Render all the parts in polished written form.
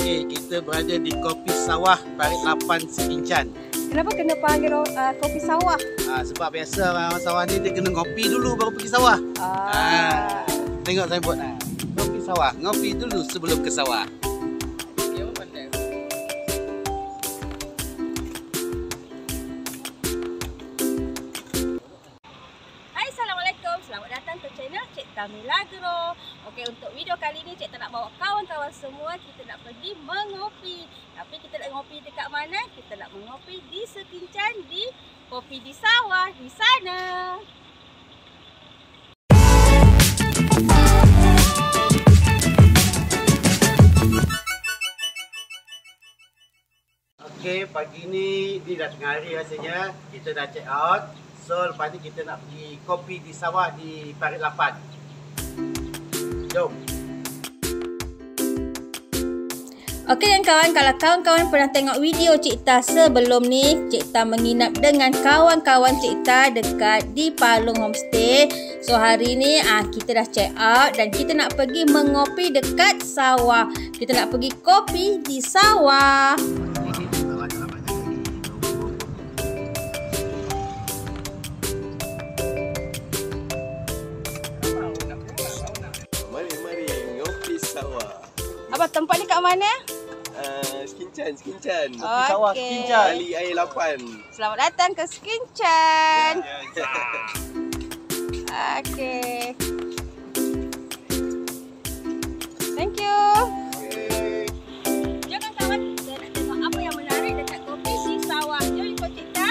Okey, kita berada di Kopi Sawah Parit Lapan Sekincan. Kenapa kena panggil kopi sawah? Sebab biasa orang sawah ni dia kena ngopi dulu baru pergi sawah. Tengok saya buat kopi sawah, ngopi dulu sebelum ke sawah. Hai, Assalamualaikum. Selamat datang ke channel Cik Tamila Grow. Okey, untuk video kali ni Cik nak bawa kawan-kawan semua kita nak pergi mengopi. Tapi kita nak ngopi dekat mana? Kita nak mengopi di Sekincan, di Kopi di Sawah di sana. Okey, pagi ni dah tengah hari rasanya. Kita dah check out. So lepas ni kita nak pergi kopi di sawah di Parit Lapan. Jom. Okey kawan, kalau kawan-kawan pernah tengok video Cik Ta sebelum ni, Cik Ta menginap dengan kawan-kawan Cik Ta dekat di Palung Homestay. So hari ni kita dah check out dan kita nak pergi mengopi dekat sawah. Kita nak pergi kopi di sawah. Mari ngopi sawah. Apa tempat ni kat mana? Sekincan. Kopi sawah Sekincan. Kali air 8. Selamat datang ke Sekincan. Okey. Thank you. Jangan kawan, kita nak tengok apa yang menarik dekat kopi di sawah. Jom ikut Cik Ta.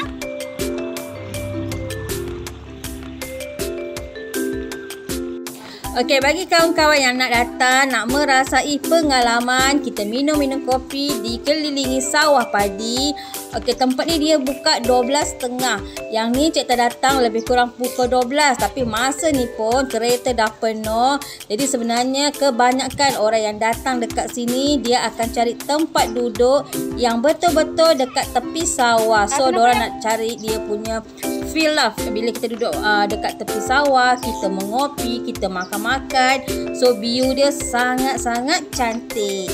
Okey, bagi kawan-kawan yang nak datang, nak merasai pengalaman kita minum kopi dikelilingi sawah padi. Okey, tempat ni dia buka 12.30. Yang ni Cik Ta datang lebih kurang pukul 12. Tapi masa ni pun kereta dah penuh. Jadi sebenarnya kebanyakan orang yang datang dekat sini, dia akan cari tempat duduk yang betul-betul dekat tepi sawah. So, diorang nak cari dia punya feel lah. Bila kita duduk dekat tepi sawah, kita mengopi, kita makan-makan. So, view dia sangat-sangat cantik.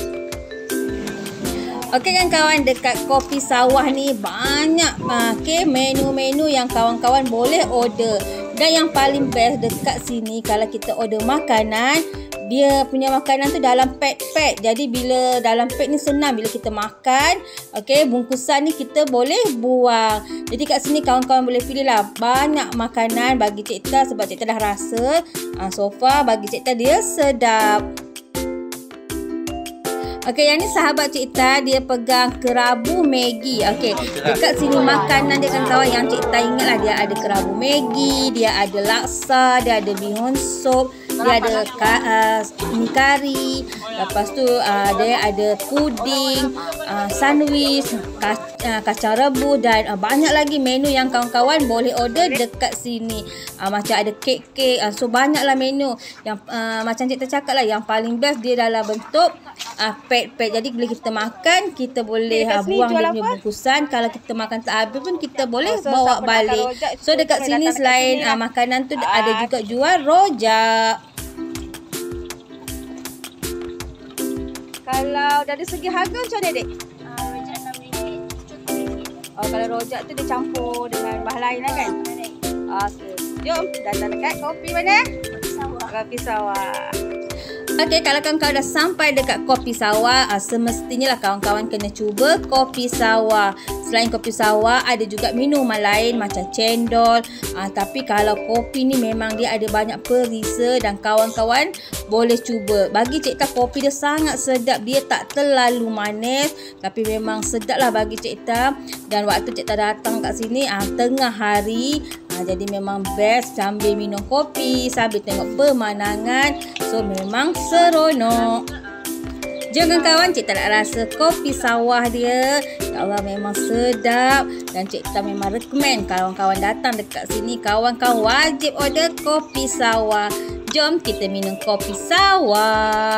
Okey kan kawan, dekat kopi sawah ni banyak menu-menu yang kawan-kawan boleh order. Dan yang paling best dekat sini, kalau kita order makanan, dia punya makanan tu dalam pack. Jadi bila dalam pack ni senang bila kita makan. Okey, bungkusan ni kita boleh buang. Jadi kat sini kawan-kawan boleh pilih lah banyak makanan bagi Cik Ta sebab Cik Ta dah rasa so far bagi Cik Ta dia sedap. Okey, yang ni sahabat Cik Ta, dia pegang kerabu Maggi. Okey, dekat sini makanan dia kan kawan, yang Cik Ta ingat lah, dia ada kerabu Maggi, dia ada laksa, dia ada bihun sup, dia ada mie kari, lepas tu dia ada puding, sandwich, kacang rebus dan banyak lagi menu yang kawan-kawan boleh order dekat sini. Macam ada kek-kek, so banyaklah menu yang macam Cik Ta cakap lah, yang paling best dia dalam bentuk pack. Jadi bila kita makan, kita boleh buang dia punya bungkusan. Kalau kita makan tak habis pun kita boleh bawa balik. So dekat sini selain makanan tu ada juga jual rojak. Kalau dari segi harga macam mana dek? Rojak RM6. Kalau rojak tu dia campur dengan bahan lain lah kan? Okay. Jom datang dekat kopi mana? Kopi sawah. Kopi sawah. Okey, kalau kawan-kawan dah sampai dekat kopi sawah, semestinya lah kawan-kawan kena cuba kopi sawah. Selain kopi sawah, ada juga minuman lain macam cendol. Tapi kalau kopi ni memang dia ada banyak perisa dan kawan-kawan boleh cuba. Bagi Cik Ta, kopi dia sangat sedap. Dia tak terlalu manis, tapi memang sedap lah bagi Cik Ta. Dan waktu Cik Ta datang kat sini, tengah hari, jadi memang best sambil minum kopi, sambil tengok pemandangan. So memang seronok. Jom kawan, Cik Ta nak rasa kopi sawah dia. Ya Allah, memang sedap. Dan Cik Ta memang recommend kawan-kawan datang dekat sini, kawan-kawan wajib order kopi sawah. Jom kita minum kopi sawah.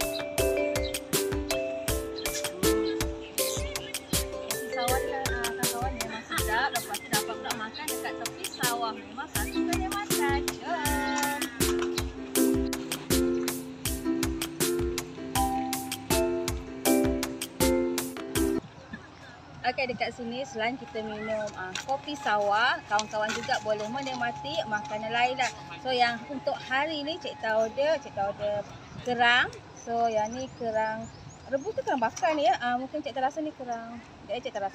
Kopi sawah dia kawan-kawan memang sedap. Lepas tu dapat pula makan dekat tepi sawah. Memang satu kenikmatan. Jom. Okey, dekat sini selain kita minum kopi sawah, kawan-kawan juga boleh menikmati makanan lain lah. So yang untuk hari ni Cik Ta order kerang. So yang ni kerang rebus tu kerang bakar ni ya. Mungkin Cik Ta rasa ni kerang. Cik Ta rasa.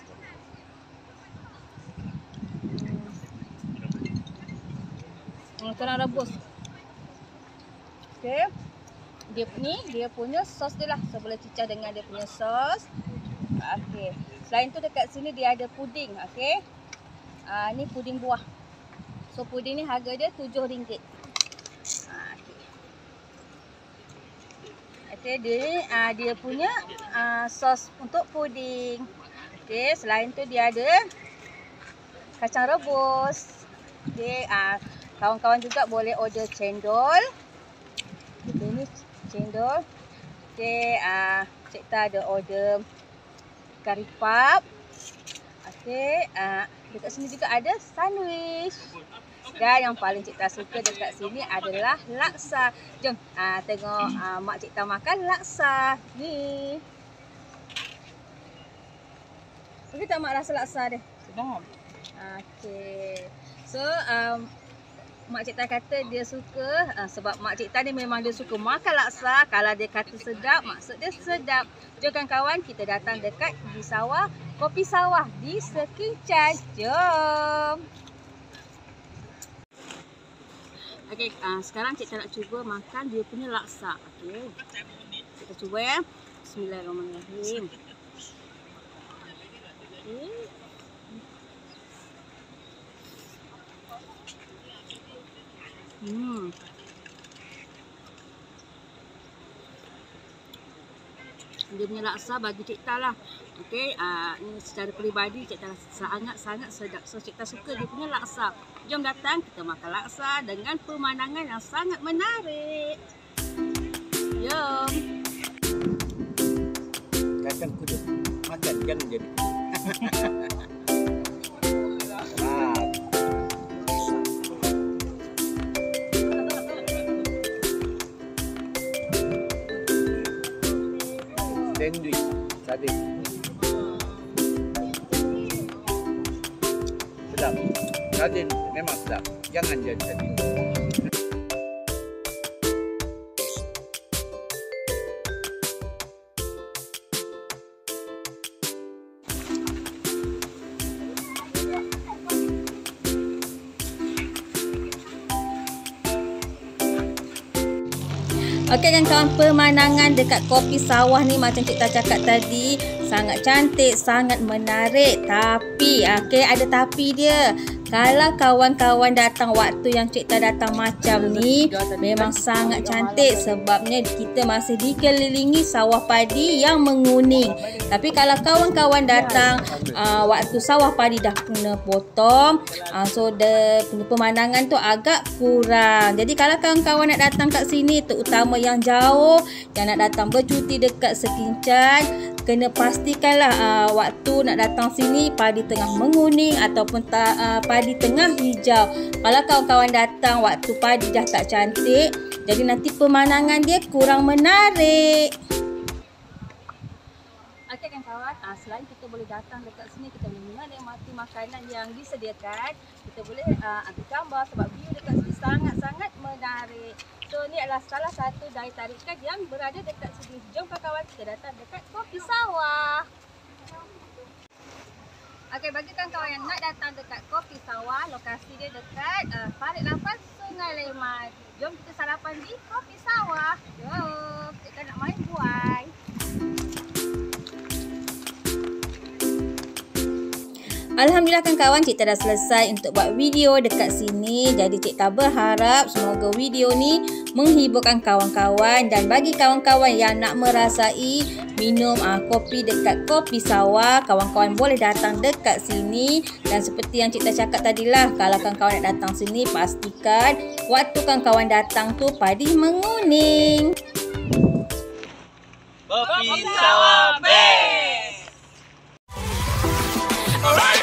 Kerang rebus. Okey. Dia punya sos dia lah. So boleh cicah dengan dia punya sos. Okey. Selain tu dekat sini dia ada puding, okey. Ni puding buah. So puding ni harga dia RM7. Okey, dia punya sos untuk puding. Okey, selain tu dia ada kacang rebus. Okey, kawan-kawan juga boleh order cendol. Okey, ni cendol. Okey, Cik Ta ada order kari pap. Okey, dekat sini juga ada sandwich. Dan yang paling Cik Ta suka dekat sini adalah laksa. Jom tengok mak Cik Ta makan laksa. Ni. Okey tak mak rasa laksa dia? Sedap. Okey. So mak Cik Ta kata dia suka sebab mak Cik Ta ni memang dia suka makan laksa. Kalau dia kata sedap, maksud dia sedap. Jom kawan, kita datang dekat di sawah, kopi sawah di Sekinchan. Jom. Okey, sekarang Cik Ta nak cuba makan dia punya laksa. Okey. Kita cuba ya. Bismillahirrahmanirrahim. Okey. Dia punya laksa bagi Cik Ta lah. Okey, ni secara peribadi Cik Ta sangat-sangat sedap. So Cik Ta suka dia punya laksa. Jom datang kita makan laksa dengan pemandangan yang sangat menarik. Jom. Kacang kuda. Makan jangan jadi. Sandwich sardin. Sedap. Sardin memang sedap. Jangan jadi sardin. Okey kan kawan, pemandangan dekat kopi sawah ni macam Cik Ta cakap tadi sangat cantik, sangat menarik. Tapi ada tapi dia. Kalau kawan-kawan datang waktu yang Cik Ta datang macam ni, memang sangat cantik sebabnya kita masih dikelilingi sawah padi yang menguning. Tapi kalau kawan-kawan datang waktu sawah padi dah kena potong, so pemandangan tu agak kurang. Jadi kalau kawan-kawan nak datang kat sini, terutama yang jauh, yang nak datang bercuti dekat Sekinchan, kena pastikanlah waktu nak datang sini padi tengah menguning ataupun padi tengah hijau. Kalau kawan-kawan datang waktu padi dah tak cantik, jadi nanti pemandangan dia kurang menarik. Okey kan kawan, selain kita boleh datang dekat sini, kita boleh menikmati makanan yang disediakan, kita boleh ambil gambar sebab view dekat sini sangat-sangat menarik. So ni adalah salah satu dari tarikan yang berada dekat sini. Jom kawan-kawan kita datang dekat kopi sawah. Okey, bagi kawan-kawan yang nak datang dekat kopi sawah, lokasi dia dekat Parit Lapan, Sungai Leman. Jom kita sarapan di kopi sawah. Jom, kita nak main buai. Alhamdulillah kan kawan, Cik Ta dah selesai untuk buat video dekat sini. Jadi Cik Ta berharap semoga video ni menghiburkan kawan-kawan. Dan bagi kawan-kawan yang nak merasai minum kopi dekat kopi sawah, kawan-kawan boleh datang dekat sini. Dan seperti yang Cik Ta cakap tadilah, kalau kawan-kawan nak datang sini, pastikan waktu kawan-kawan datang tu padi menguning. Kopi sawah best. Alright.